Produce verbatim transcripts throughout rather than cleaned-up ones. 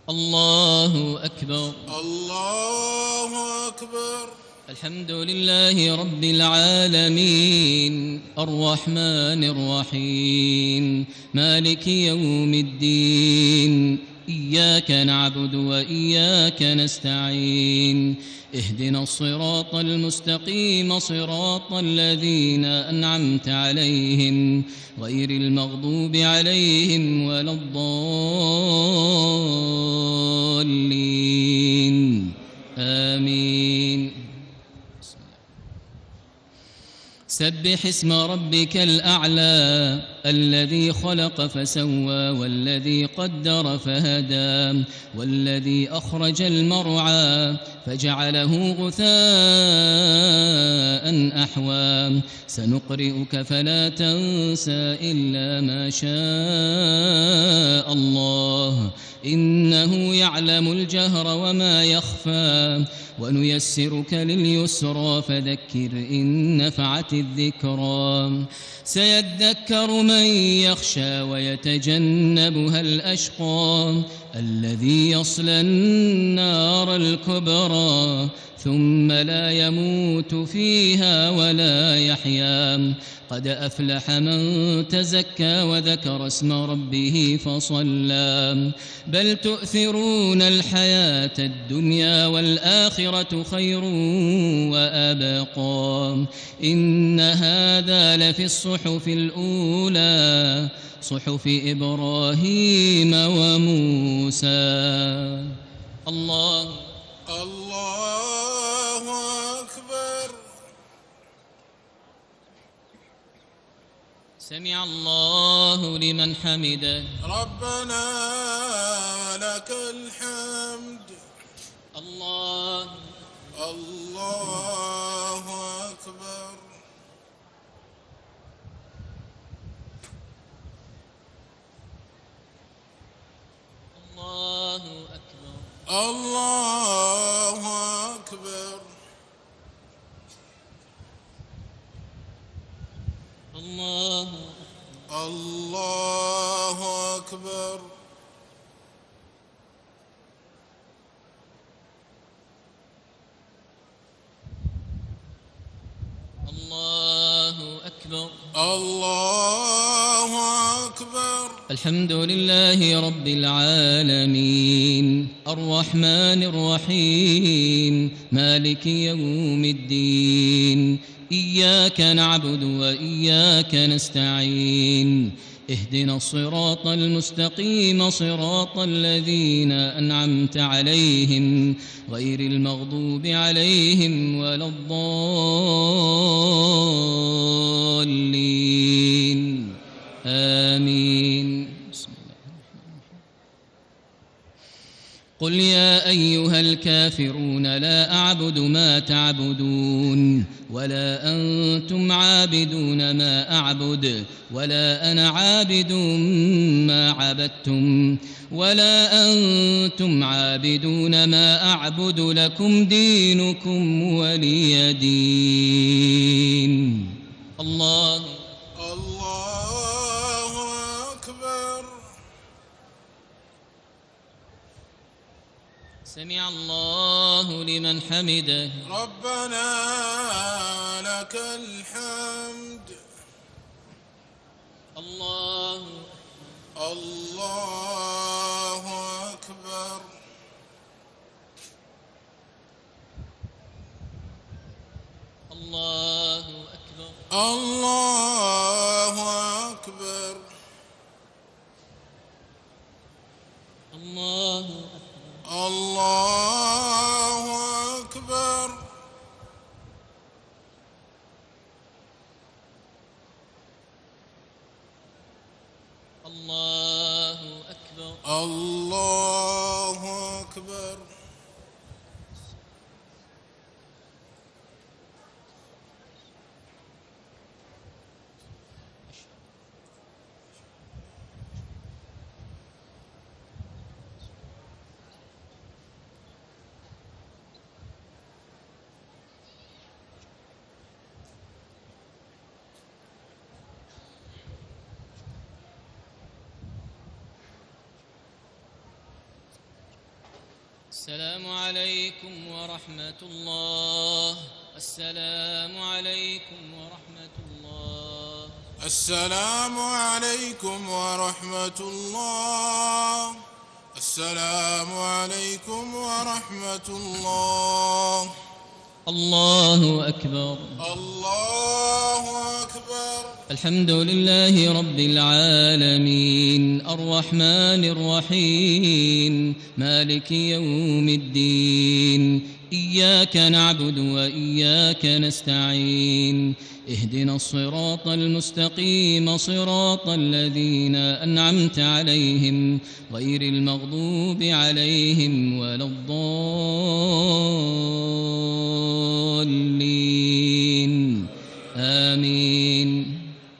الله أكبر. الله أكبر. الحمد لله رب العالمين الرحمن الرحيم مالك يوم الدين إياك نعبد وإياك نستعين اهدنا الصراط المستقيم صراط الذين أنعمت عليهم غير المغضوب عليهم ولا الضالين آمين. سبح اسم ربك الأعلى الذي خلق فسوى والذي قدر فهدى والذي أخرج المرعى فجعله غثاء أحوى سنقرئك فلا تنسى إلا ما شاء الله إنه يعلم الجهر وما يخفى ونيسرك لليسرى فذكر إن نفعت الذكرى سيذكر من يخشى ويتجنبها الأشقى الذي يصلى النار الكبرى ثم لا يموت فيها ولا يحيا قد أفلح من تزكى وذكر اسم ربه فصلى بل تؤثرون الحياة الدنيا والآخرة خير وأبقى إن هذا لفي الصحف الأولى صحف إبراهيم وموسى. الله الله أكبر. سمع الله لمن حمده. ربنا لك الحمد. الله الله أكبر. الله أكبر. الله أكبر. الله الله أكبر. الله أكبر. الله أكبر. الحمد لله رب العالمين الرحمن الرحيم مالك يوم الدين إياك نعبد وإياك نستعين اهدنا الصراط المستقيم صراط الذين أنعمت عليهم غير المغضوب عليهم ولا الضالين آمين. بسم الله. قل يا أيها الكافرون لا أعبد ما تعبدون ولا أنتم عابدون ما أعبد ولا أنا عابد ما عبدتم ولا أنتم عابدون ما أعبد لكم دينكم ولي دين. الله الله أكبر. سمع الله لمن حمده. ربنا لك الحمد. الله الله أكبر. الله أكبر. الله أكبر. الله الله أكبر. الله أكبر. الله أكبر. السلام عليكم ورحمة الله. السلام عليكم ورحمة الله. السلام عليكم ورحمة الله. السلام عليكم ورحمة الله. الله أكبر. الله أكبر. الحمد لله رب العالمين الرحمن الرحيم مالك يوم الدين إياك نعبد وإياك نستعين اهدنا الصراط المستقيم صراط الذين أنعمت عليهم غير المغضوب عليهم ولا الضالين آمين.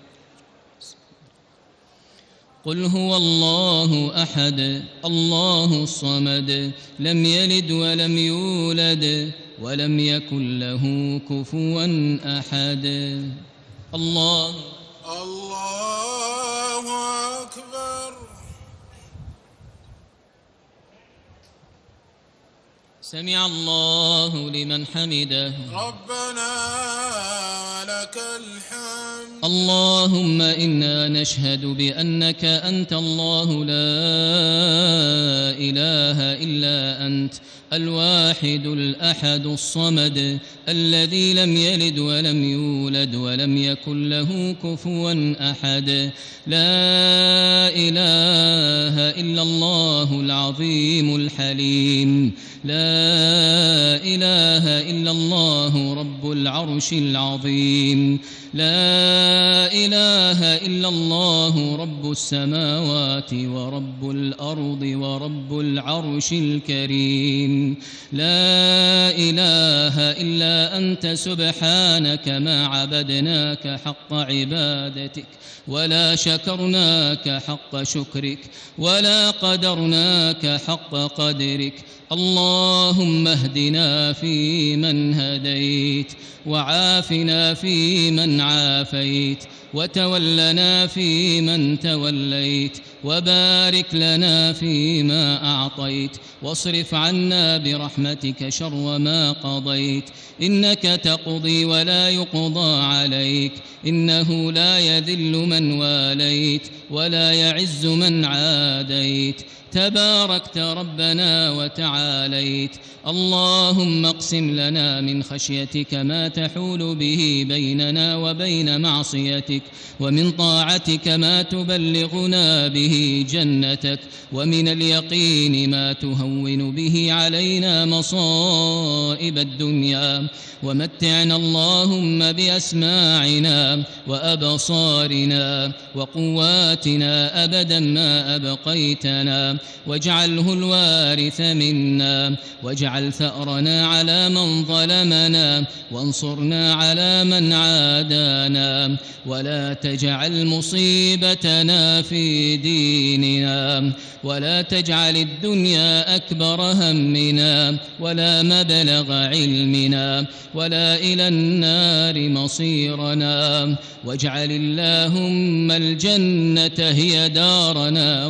قل هو الله أحد الله الصمد لم يلد ولم يولد ولم يكن له كفوا أحد. الله الله أكبر. سمع الله لمن حمده. ربنا لك الحمد. اللهم إنا نشهد بأنك أنت الله لا إله إلا أنت الواحد الأحد الصمد الذي لم يلد ولم يولد ولم يكن له كفوا أحد. لا إله إلا الله العظيم الحليم. لا إله إلا الله رب العرش العظيم. لا إله إلا الله رب السماوات ورب الأرض ورب العرش الكريم. لا إله إلا أنت سبحانك ما عبدناك حق عبادتك ولا شكرناك حق شكرك ولا قدرناك حق قدرك. اللهم اهدنا فيمن هديت وعافنا فيمن عافيت وتولنا فيمن توليت وبارك لنا فيما أعطيت واصرف عنا برحمتك شر ما قضيت. إنك تقضي ولا يقضى عليك إنه لا يذل من واليت ولا يعز من عاديت. تباركت ربنا وتعاليت. اللهم اقسم لنا من خشيتك ما تحول به بيننا وبين معصيتك ومن طاعتك ما تبلغنا به جنتك ومن اليقين ما تهون به علينا مصائب الدنيا. ومتعنا اللهم بأسماعنا وأبصارنا وقواتنا أبدا ما أبقيتنا واجعله الوارث منا واجعل ثأرنا على من ظلمنا وانصرنا على من عادانا ولا تجعل مصيبتنا في ديننا ولا تجعل الدنيا أكبر همنا ولا مبلغ علمنا ولا إلى النار مصيرنا. واجعل اللهم الجنة هي دارنا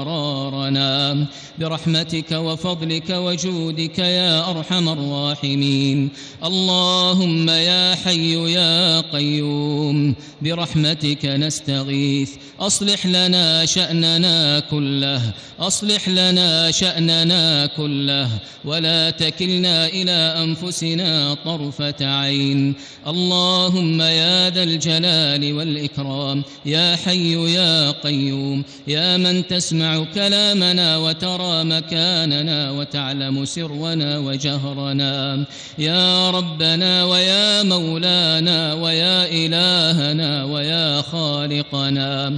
وقرارنا برحمتك وفضلك وجودك يا أرحم الراحمين. اللهم يا حي يا قيوم برحمتك نستغيث أصلح لنا شأننا كله أصلح لنا شأننا كله ولا تكلنا إلى أنفسنا طرفة عين. اللهم يا ذا الجلال والإكرام يا حي يا قيوم يا من تسمع كلامنا وترى مكاننا وتعلم سرنا وجهرنا يا ربنا ويا مولانا ويا إلهنا ويا خالقنا.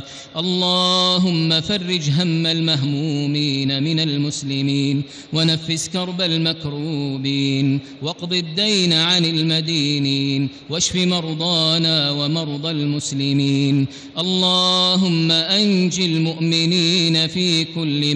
اللهم فرج هم المهمومين من المسلمين ونفس كرب المكروبين واقض الدين عن المدينين واشف مرضانا ومرضى المسلمين. اللهم أنج المؤمنين في كل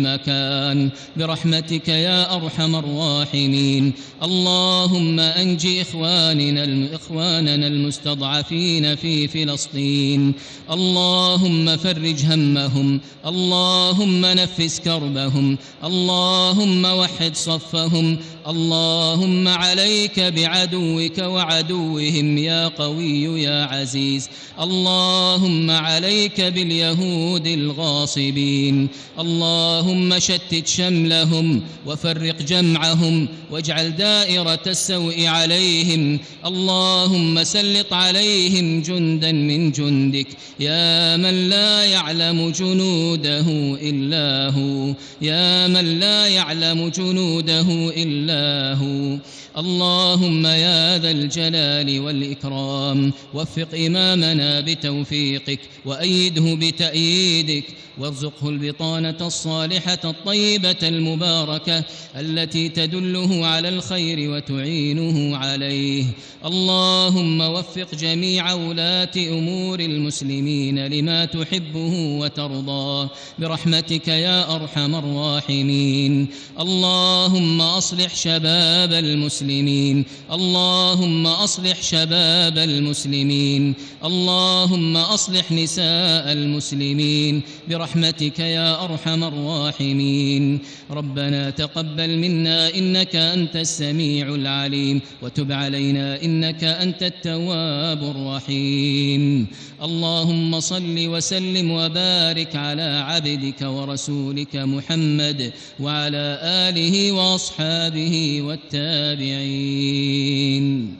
مكان برحمتك يا أرحم الراحمين. اللهم أنجي إخواننا إخواننا المستضعفين في فلسطين، اللهم فرج همهم، اللهم نفس كربهم، اللهم وحد صفهم، اللهم عليك بعدوك وعدوهم يا قوي يا عزيز. اللهم عليك باليهود الغاصبين، اللهم شتت شملهم وفرق جمعهم واجعل دائرة السوء عليهم. اللهم سلط عليهم جندا من جندك يا من لا يعلم جنوده إلا هو، يا من لا يعلم جنوده إلا هو. اللهم يا ذا الجلال والإكرام وفق إمامنا بتوفيقك وأيده بتأييدك، وارزقه البطانة الصالحة الطيبة المباركة التي تدله على الخير وتعينه عليه. اللهم وفق جميع ولاة أمور المسلمين لما تحبه وترضاه برحمتك يا أرحم الراحمين. اللهم أصلح شباب المسلمين، اللهم أصلح شباب المسلمين، اللهم أصلح نساء المسلمين برحمتك يا أرحم الراحمين. ربنا تقبل منا إنك أنت السميع العليم، وتب علينا إنك أنت التواب الرحيم. اللهم صل وسلم وبارك على عبدك ورسولك محمد وعلى آله وأصحابه والتابعين.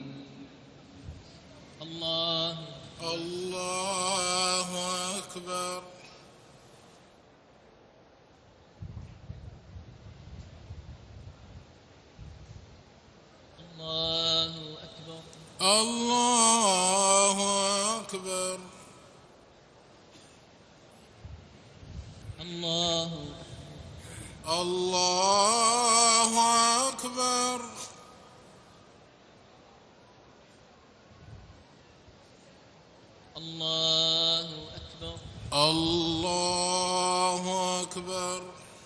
الله الله أكبر. الله أكبر. الله أكبر. الله الله أكبر. الله أكبر. الله أكبر.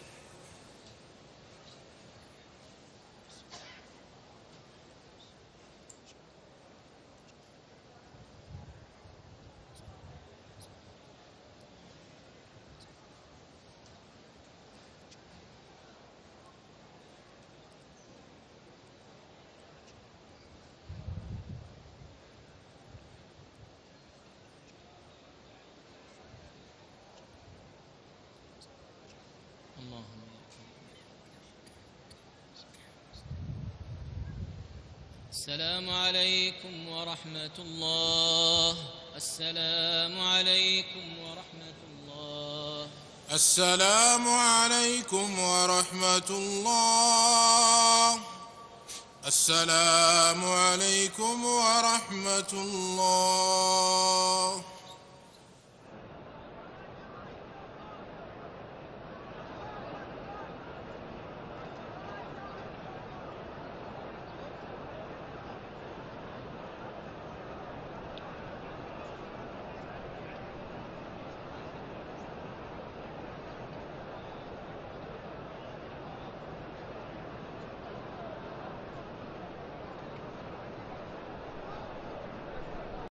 السلام عليكم ورحمة الله. السلام عليكم ورحمة الله. السلام عليكم ورحمة الله. السلام عليكم ورحمة الله.